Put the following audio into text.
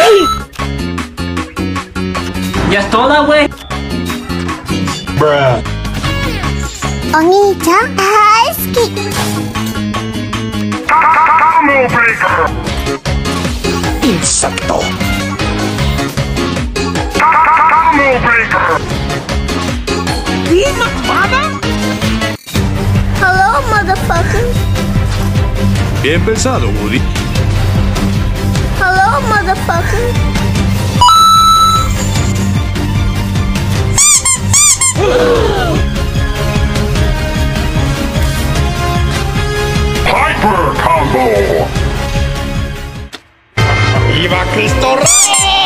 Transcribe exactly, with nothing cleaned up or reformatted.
Ya es toda, güey. Bruh. Oni-chan, daisuki. Insecto. Hello, motherfucker. Bien pensado, Woody. Hello, motherfucker. Hyper Combo. ¡Viva Cristo Rey!